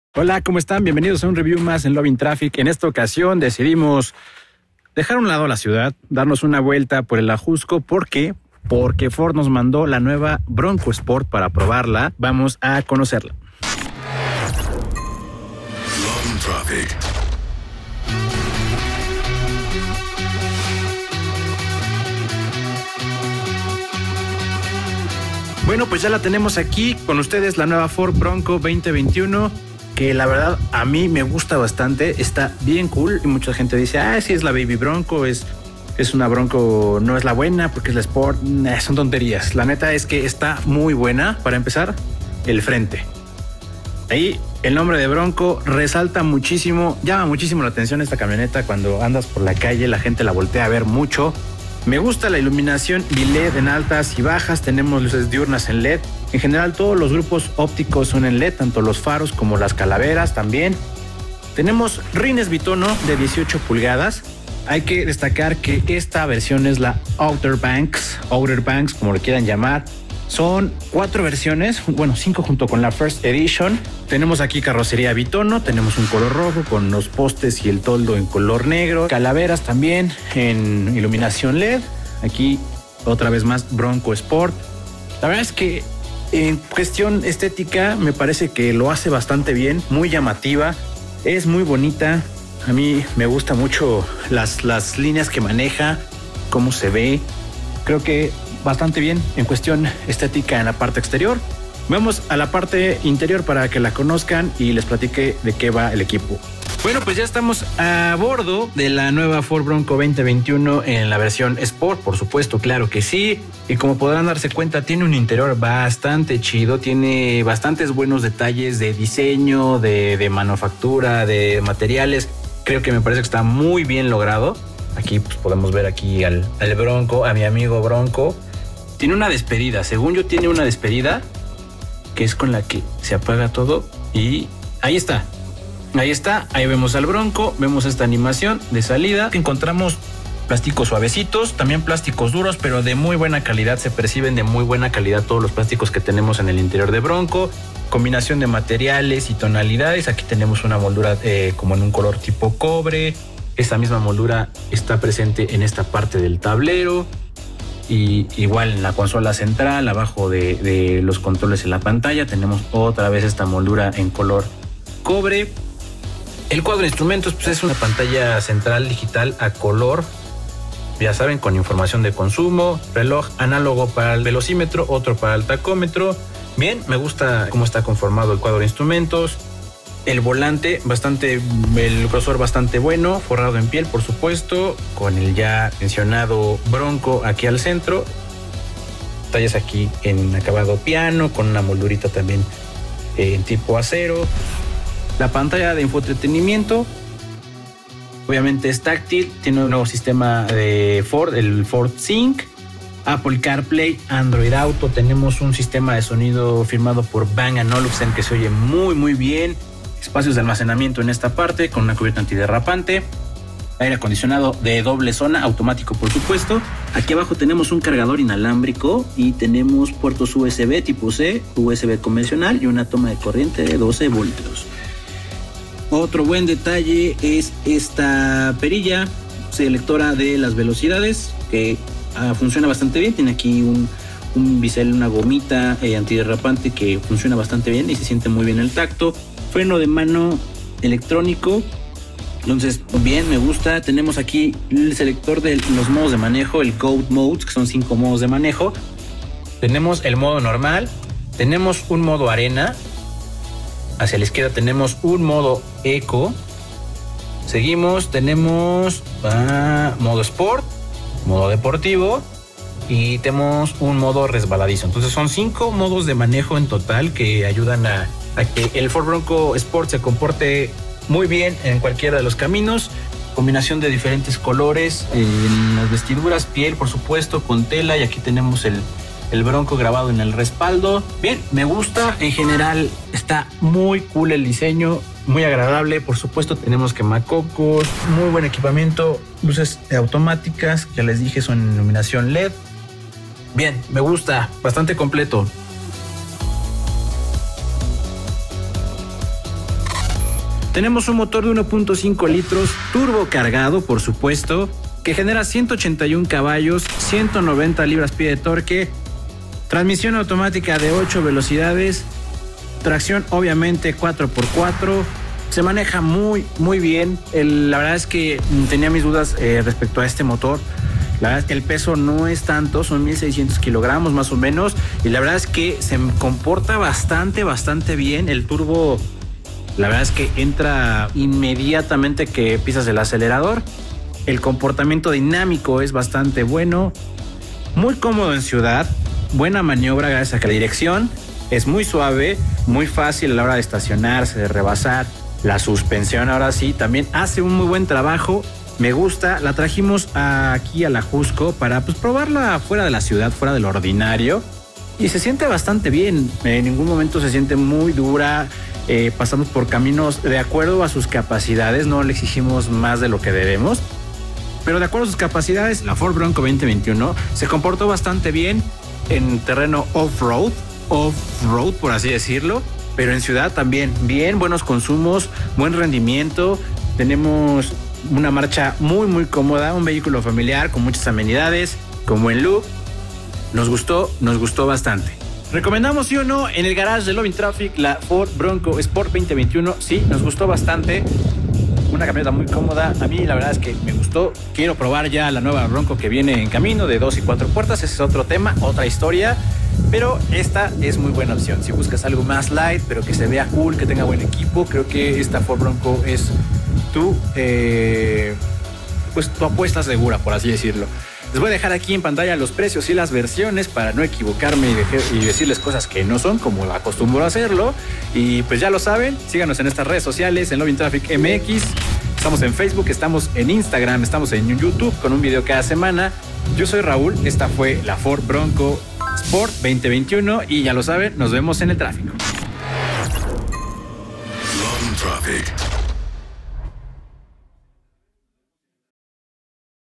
Hola, ¿cómo están? Bienvenidos a un review más en Loving Traffic. En esta ocasión decidimos dejar a un lado la ciudad, darnos una vuelta por el Ajusco. ¿Por qué? Porque Ford nos mandó la nueva Bronco Sport para probarla. Vamos a conocerla. Loving Traffic. Bueno, pues ya la tenemos aquí con ustedes, la nueva Ford Bronco 2021. Que la verdad a mí me gusta bastante, está bien cool y mucha gente dice, sí es la Baby Bronco, es una Bronco, no es la buena porque es la Sport, son tonterías. La neta es que está muy buena. Para empezar, el frente. Ahí el nombre de Bronco resalta muchísimo, llama muchísimo la atención esta camioneta. Cuando andas por la calle la gente la voltea a ver mucho. Me gusta la iluminación LED en altas y bajas, tenemos luces diurnas en LED. En general todos los grupos ópticos son en LED, tanto los faros como las calaveras también. Tenemos rines bitono de 18 pulgadas. Hay que destacar que esta versión es la Outer Banks, como le quieran llamar. Son 4 versiones, 5 junto con la First Edition. Tenemos aquí carrocería bitono, tenemos un color rojo con los postes y el toldo en color negro. Calaveras también en iluminación LED. Aquí otra vez más Bronco Sport. La verdad es que en cuestión estética me parece que lo hace bastante bien, muy llamativa, es muy bonita. A mí me gusta mucho las líneas que maneja, cómo se ve. Creo que bastante bien en cuestión estética en la parte exterior. Vamos a la parte interior para que la conozcan y les platique de qué va el equipo. Bueno, pues ya estamos a bordo de la nueva Ford Bronco 2021 en la versión Sport, por supuesto, claro que sí. Y como podrán darse cuenta, tiene un interior bastante chido, tiene bastantes buenos detalles de diseño, de manufactura, de materiales. Creo que me parece que está muy bien logrado. Aquí pues podemos ver aquí al Bronco, a mi amigo Bronco. Tiene una despedida, según yo tiene una despedida que es con la que se apaga todo y ahí está. Ahí vemos al Bronco, vemos esta animación de salida. Encontramos plásticos suavecitos, también plásticos duros, pero de muy buena calidad. Se perciben de muy buena calidad todos los plásticos que tenemos en el interior de Bronco. Combinación de materiales y tonalidades. Aquí tenemos una moldura como en un color tipo cobre. Esta misma moldura está presente en esta parte del tablero. Y igual en la consola central, abajo de los controles en la pantalla, tenemos otra vez esta moldura en color cobre. El cuadro de instrumentos pues es una pantalla central digital a color, ya saben, con información de consumo, reloj análogo para el velocímetro, otro para el tacómetro. Bien, me gusta cómo está conformado el cuadro de instrumentos. El volante, el grosor bastante bueno, forrado en piel, por supuesto, con el ya mencionado Bronco aquí al centro. Detalles aquí en acabado piano, con una moldurita también en tipo acero. La pantalla de infoentretenimiento, obviamente es táctil, tiene un nuevo sistema de Ford, el Ford Sync, Apple CarPlay, Android Auto. Tenemos un sistema de sonido firmado por Bang & Olufsen que se oye muy muy bien. Espacios de almacenamiento en esta parte con una cubierta antiderrapante. Aire acondicionado de doble zona, automático por supuesto. Aquí abajo tenemos un cargador inalámbrico y tenemos puertos USB tipo C, USB convencional y una toma de corriente de 12 voltios. Otro buen detalle es esta perilla selectora de las velocidades que funciona bastante bien. Tiene aquí un bisel, una gomita antiderrapante que funciona bastante bien y se siente muy bien el tacto. Freno de mano electrónico. Entonces, bien, me gusta. Tenemos aquí el selector de los modos de manejo, el Code Modes, que son 5 modos de manejo. Tenemos el modo normal, tenemos un modo arena. Hacia la izquierda tenemos un modo eco. Seguimos, tenemos modo sport, modo deportivo y tenemos un modo resbaladizo. Entonces son 5 modos de manejo en total que ayudan a que el Ford Bronco Sport se comporte muy bien en cualquiera de los caminos. Combinación de diferentes colores en las vestiduras, piel por supuesto, con tela, y aquí tenemos el Bronco grabado en el respaldo. Bien, me gusta. En general está muy cool el diseño, muy agradable. Por supuesto tenemos quemacocos, muy buen equipamiento, luces automáticas, ya les dije, son en iluminación LED. Bien, me gusta, bastante completo. Tenemos un motor de 1.5 litros turbo cargado, por supuesto, que genera 181 caballos, 190 libras-pie de torque, transmisión automática de 8 velocidades, tracción obviamente 4x4, se maneja muy bien. La verdad es que tenía mis dudas respecto a este motor. La verdad es que el peso no es tanto, son 1600 kilogramos más o menos, y la verdad es que se comporta bastante bien. El turbo, la verdad es que entra inmediatamente que pisas el acelerador. El comportamiento dinámico es bastante bueno, muy cómodo en ciudad, buena maniobra gracias a que la dirección es muy suave, muy fácil a la hora de estacionarse, de rebasar. La suspensión ahora sí también hace un muy buen trabajo. Me gusta, la trajimos aquí a la Jusco para probarla fuera de la ciudad, fuera del ordinario. Y se siente bastante bien, en ningún momento se siente muy dura. Pasamos por caminos de acuerdo a sus capacidades, no le exigimos más de lo que debemos. Pero de acuerdo a sus capacidades, la Ford Bronco 2021 se comportó bastante bien en terreno off-road por así decirlo. Pero en ciudad también, bien, buenos consumos, buen rendimiento. Tenemos una marcha muy cómoda, un vehículo familiar con muchas amenidades, con buen look. Nos gustó bastante. ¿Recomendamos sí o no en el garage de Loving Traffic la Ford Bronco Sport 2021? Sí, nos gustó bastante. Una camioneta muy cómoda. A mí la verdad es que me gustó. Quiero probar ya la nueva Bronco que viene en camino de 2 y 4 puertas. Ese es otro tema, otra historia. Pero esta es muy buena opción. Si buscas algo más light, pero que se vea cool, que tenga buen equipo, creo que esta Ford Bronco es tu apuesta segura, por así decirlo. Les voy a dejar aquí en pantalla los precios y las versiones para no equivocarme y decirles cosas que no son, como acostumbro a hacerlo. Y pues ya lo saben, síganos en estas redes sociales, en Loving Traffic MX. Estamos en Facebook, estamos en Instagram, estamos en YouTube con un video cada semana. Yo soy Raúl, esta fue la Ford Bronco Sport 2021 y ya lo saben, nos vemos en el tráfico. Loving Traffic.